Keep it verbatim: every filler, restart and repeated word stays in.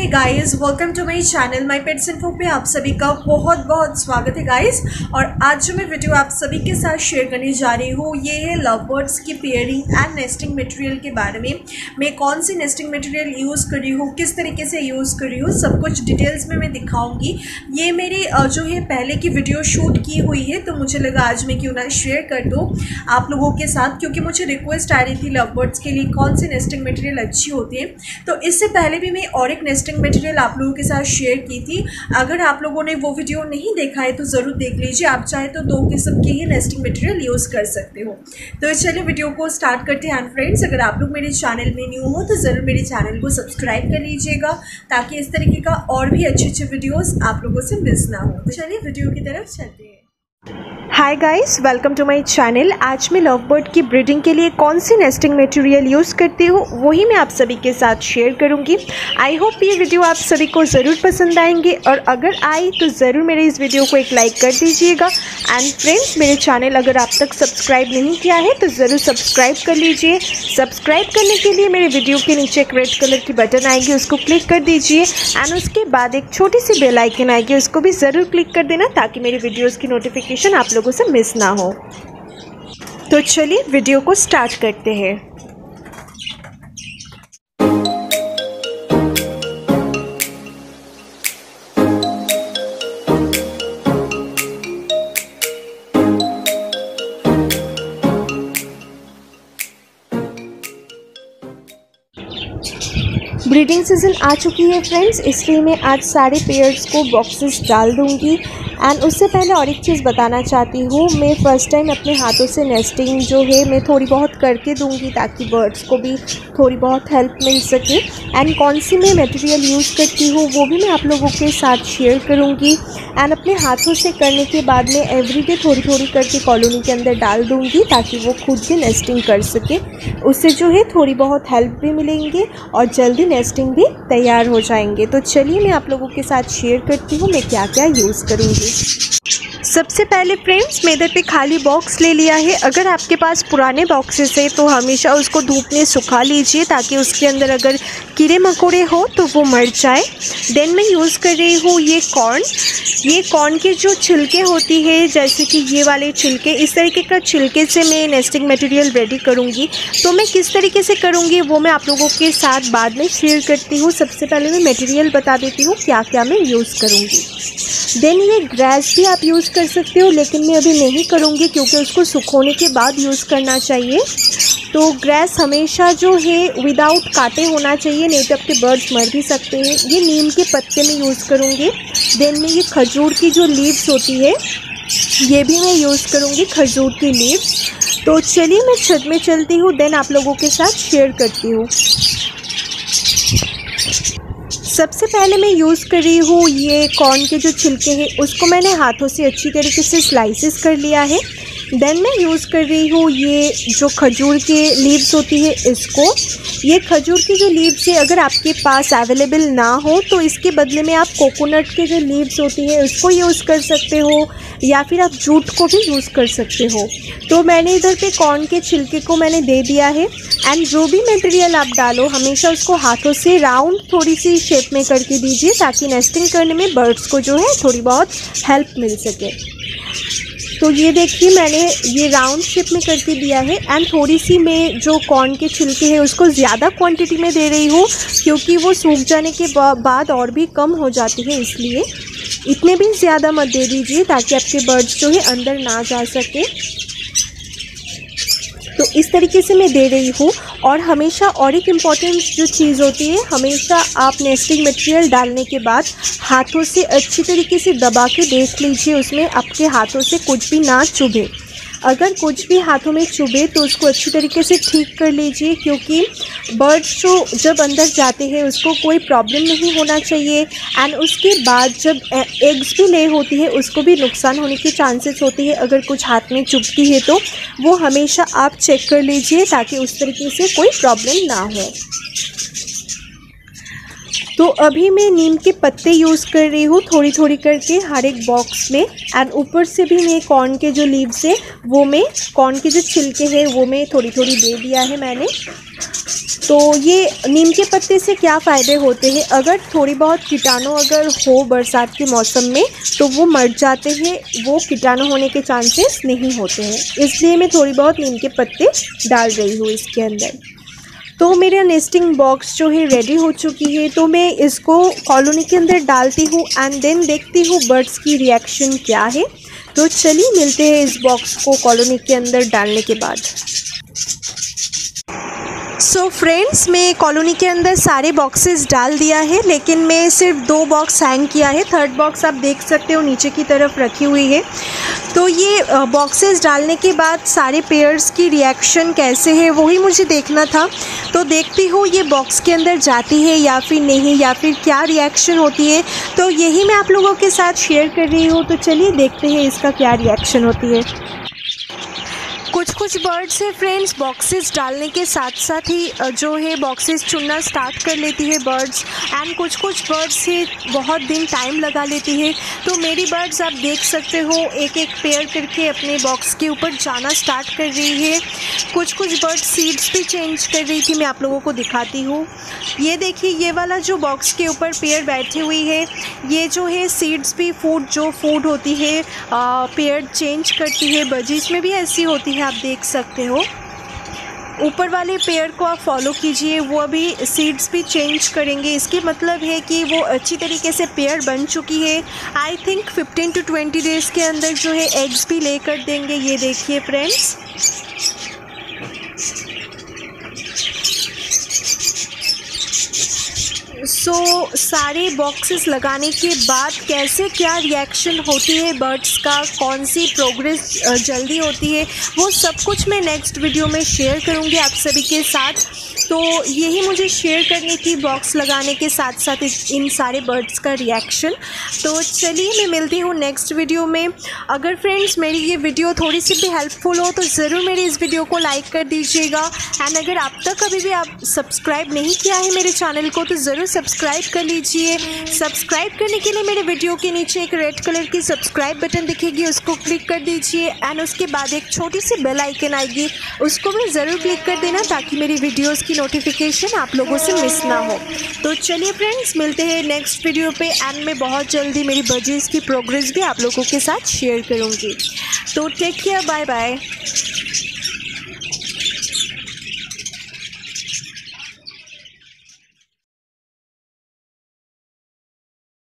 Guys, welcome to my channel my pets info पे आप सभी का बहुत बहुत स्वागत है गाइस। और आज जो मैं वीडियो आप सभी के साथ शेयर करने जा रही हूँ ये है लव बर्ड्स की पेयरिंग एंड नेस्टिंग मटेरियल के बारे में। मैं कौन सी नेस्टिंग मटेरियल यूज़ कर रही हूँ, किस तरीके से यूज़ कर रही हूँ, सब कुछ डिटेल्स में मैं दिखाऊँगी। ये मेरी जो है पहले की वीडियो शूट की हुई है, तो मुझे लगा आज मैं क्यों ना शेयर कर दूँ आप लोगों के साथ, क्योंकि मुझे रिक्वेस्ट आ रही थी लव बर्ड्स के लिए कौन सी नेस्टिंग मटेरियल अच्छी होती है। तो इससे पहले भी मैं और एक नेस्टिंग मटेरियल आप लोगों के साथ शेयर की थी। अगर आप लोगों ने वो वीडियो नहीं देखा है तो ज़रूर देख लीजिए। आप चाहे तो दो किस्म की ही नेस्टिंग मटेरियल यूज़ कर सकते हो। तो चलिए वीडियो को स्टार्ट करते हैं। फ्रेंड्स, अगर आप लोग मेरे चैनल में न्यू हो तो ज़रूर मेरे चैनल को सब्सक्राइब कर लीजिएगा, ताकि इस तरीके का और भी अच्छे अच्छे वीडियोज़ आप लोगों से मिस ना हो। तो चलिए वीडियो की तरफ चलते हैं। Hi guys, welcome to my channel. आज मैं लव बर्ड की ब्रीडिंग के लिए कौन सी नेस्टिंग मटेरियल यूज़ करती हूँ वही मैं आप सभी के साथ शेयर करूँगी। आई होप ये वीडियो आप सभी को ज़रूर पसंद आएंगे, और अगर आई तो ज़रूर मेरे इस वीडियो को एक लाइक कर दीजिएगा। एंड फ्रेंड्स, मेरे चैनल अगर आप तक सब्सक्राइब नहीं किया है तो ज़रूर सब्सक्राइब कर लीजिए। सब्सक्राइब करने के लिए मेरे वीडियो के नीचे एक रेड कलर की बटन आएगी, उसको क्लिक कर दीजिए। एंड उसके बाद एक छोटी सी बेल आइकन आएगी, उसको भी ज़रूर क्लिक कर देना, ताकि मेरी वीडियोज़ की नोटिफिकेशन आप लोगों से मिस ना हो। तो चलिए वीडियो को स्टार्ट करते हैं। ब्रीडिंग सीज़न आ चुकी है फ्रेंड्स, इसलिए मैं आज सारे पेयर्स को बॉक्सेस डाल दूंगी। एंड उससे पहले और एक चीज़ बताना चाहती हूँ, मैं फ़र्स्ट टाइम अपने हाथों से नेस्टिंग जो है मैं थोड़ी बहुत करके दूंगी, ताकि बर्ड्स को भी थोड़ी बहुत हेल्प मिल सके। एंड कौन सी मैं मटेरियल यूज़ करती हूँ वो भी मैं आप लोगों के साथ शेयर करूँगी। एंड अपने हाथों से करने के बाद मैं एवरीडे थोड़ी थोड़ी करके कॉलोनी के अंदर डाल दूँगी, ताकि वो खुद भी नेस्टिंग कर सके। उससे जो है थोड़ी बहुत हेल्प भी मिलेंगे और जल्दी नेस्टिंग भी तैयार हो जाएंगे। तो चलिए मैं आप लोगों के साथ शेयर करती हूँ मैं क्या क्या यूज़ करूँगी। सबसे पहले फ्रेंड्स, मैं इधर पे खाली बॉक्स ले लिया है। अगर आपके पास पुराने बॉक्सेस है तो हमेशा उसको धूप में सुखा लीजिए, ताकि उसके अंदर अगर कीड़े मकोड़े हो तो वो मर जाए। देन मैं यूज़ कर रही हूँ ये कॉर्न। ये कॉर्न के जो छिलके होती है, जैसे कि ये वाले छिलके, इस तरीके का छिलके से मैं नेस्टिंग मटेरियल रेडी करूँगी। तो मैं किस तरीके से करूँगी वो मैं आप लोगों के साथ बाद में शेयर करती हूँ। सबसे पहले मैं मटेरियल बता देती हूँ क्या क्या मैं यूज़ करूँगी। देन ये ग्रास भी आप यूज़ कर सकते हो, लेकिन मैं अभी नहीं करूँगी क्योंकि उसको सुखोने के बाद यूज़ करना चाहिए। तो ग्रास हमेशा जो है विदाउट काटे होना चाहिए, नहीं तो आपके बर्ड्स मर भी सकते हैं। ये नीम के पत्ते में यूज़ करूँगी। देन में ये खजूर की जो लीव्स होती है ये भी मैं यूज़ करूँगी, खजूर की लीव्स। तो चलिए मैं छत में चलती हूँ, देन आप लोगों के साथ शेयर करती हूँ। सबसे पहले मैं यूज़ कर रही हूँ ये कॉर्न के जो छिलके हैं, उसको मैंने हाथों से अच्छी तरीके से स्लाइसेस कर लिया है। देन मैं यूज़ कर रही हूँ ये जो खजूर के लीव्स होती है इसको। ये खजूर की जो लीव्स है अगर आपके पास अवेलेबल ना हो तो इसके बदले में आप कोकोनट के जो लीव्स होती है उसको यूज़ कर सकते हो, या फिर आप जूट को भी यूज़ कर सकते हो। तो मैंने इधर पे कॉर्न के छिलके को मैंने दे दिया है। एंड जो भी मटेरियल आप डालो हमेशा उसको हाथों से राउंड थोड़ी सी शेप में करके दीजिए, ताकि नेस्टिंग करने में बर्ड्स को जो है थोड़ी बहुत हेल्प मिल सके। तो ये देखिए मैंने ये राउंड शेप में करके दिया है। एंड थोड़ी सी मैं जो कॉर्न के छिलके हैं उसको ज़्यादा क्वांटिटी में दे रही हूँ, क्योंकि वो सूख जाने के बाद और भी कम हो जाती है, इसलिए इतने भी ज़्यादा मत दे दीजिए, ताकि आपके बर्ड्स जो है अंदर ना जा सके। तो इस तरीके से मैं दे रही हूँ। और हमेशा और एक इम्पॉर्टेंट जो चीज़ होती है, हमेशा आप नेस्टिंग मटेरियल डालने के बाद हाथों से अच्छी तरीके से दबा के देख लीजिए उसमें आपके हाथों से कुछ भी ना चुभे। अगर कुछ भी हाथों में चुभे तो उसको अच्छी तरीके से ठीक कर लीजिए, क्योंकि बर्ड्स जो जब अंदर जाते हैं उसको कोई प्रॉब्लम नहीं होना चाहिए। एंड उसके बाद जब एग्स भी ले होती है उसको भी नुकसान होने के चांसेस होते हैं अगर कुछ हाथ में चुभती है, तो वो हमेशा आप चेक कर लीजिए, ताकि उस तरीके से कोई प्रॉब्लम ना हो। तो अभी मैं नीम के पत्ते यूज़ कर रही हूँ थोड़ी थोड़ी करके हर एक बॉक्स में। एंड ऊपर से भी मैं कॉर्न के जो लीव्स है वो मैं कॉर्न के जो छिलके हैं वो मैं थोड़ी थोड़ी दे दिया है मैंने। तो ये नीम के पत्ते से क्या फ़ायदे होते हैं, अगर थोड़ी बहुत कीटाणु अगर हो बरसात के मौसम में तो वो मर जाते हैं, वो कीटाणु होने के चांसेस नहीं होते हैं। इसलिए मैं थोड़ी बहुत नीम के पत्ते डाल रही हूँ इसके अंदर। तो मेरा नेस्टिंग बॉक्स जो है रेडी हो चुकी है, तो मैं इसको कॉलोनी के अंदर डालती हूँ एंड देन देखती हूँ बर्ड्स की रिएक्शन क्या है। तो चलिए मिलते हैं इस बॉक्स को कॉलोनी के अंदर डालने के बाद। सो so फ्रेंड्स, मैं कॉलोनी के अंदर सारे बॉक्सेस डाल दिया है, लेकिन मैं सिर्फ दो बॉक्स हैंग किया है। थर्ड बॉक्स आप देख सकते हो नीचे की तरफ रखी हुई है। तो ये बॉक्सेस डालने के बाद सारे पेयर्स की रिएक्शन कैसे है वही मुझे देखना था। तो देखती हूँ ये बॉक्स के अंदर जाती है या फिर नहीं, या फिर क्या रिएक्शन होती है। तो यही मैं आप लोगों के साथ शेयर कर रही हूँ। तो चलिए देखते हैं इसका क्या रिएक्शन होती है। कुछ कुछ बर्ड्स है फ्रेंड्स, बॉक्सेस डालने के साथ साथ ही जो है बॉक्सेस चुनना स्टार्ट कर लेती है बर्ड्स। एंड कुछ कुछ बर्ड्स है बहुत दिन टाइम लगा लेती है। तो मेरी बर्ड्स आप देख सकते हो एक एक पेयर करके अपने बॉक्स के ऊपर जाना स्टार्ट कर रही है। कुछ कुछ बर्ड्स सीड्स भी चेंज कर रही थी, मैं आप लोगों को दिखाती हूँ। ये देखिए, ये वाला जो बॉक्स के ऊपर पेयर बैठी हुई है, ये जो है सीड्स भी फूड जो फूड होती है पेयर चेंज करती है। बजीज में भी ऐसी होती है, आप देख सकते हो। ऊपर वाले पेयर को आप फॉलो कीजिए, वो अभी सीड्स भी चेंज करेंगे। इसके मतलब है कि वो अच्छी तरीके से पेयर बन चुकी है। I think fifteen to twenty days के अंदर जो है एग्स भी लेकर देंगे। ये देखिए फ्रेंड्स, सो so, सारे बॉक्सेस लगाने के बाद कैसे क्या रिएक्शन होती है बर्ड्स का, कौन सी प्रोग्रेस जल्दी होती है, वो सब कुछ मैं नेक्स्ट वीडियो में शेयर करूँगी आप सभी के साथ। तो यही मुझे शेयर करनी थी बॉक्स लगाने के साथ साथ इन सारे बर्ड्स का रिएक्शन। तो चलिए मैं मिलती हूँ नेक्स्ट वीडियो में। अगर फ्रेंड्स मेरी ये वीडियो थोड़ी सी भी हेल्पफुल हो तो ज़रूर मेरी इस वीडियो को लाइक कर दीजिएगा। एंड अगर आप तक अभी भी आप सब्सक्राइब नहीं किया है मेरे चैनल को तो ज़रूर सब्सक्राइब कर लीजिए। सब्सक्राइब करने के लिए मेरे वीडियो के नीचे एक रेड कलर की सब्सक्राइब बटन दिखेगी, उसको क्लिक कर दीजिए। एंड उसके बाद एक छोटी सी बेल आइकन आएगी, उसको भी ज़रूर क्लिक कर देना ताकि मेरी वीडियोज़ की नोटिफिकेशन आप लोगों से मिस ना हो। तो चलिए फ्रेंड्स, मिलते हैं नेक्स्ट वीडियो पे। एंड मैं बहुत जल्दी मेरी बजीज की प्रोग्रेस भी आप लोगों के साथ शेयर करूँगी। तो टेक केयर, बाय बाय।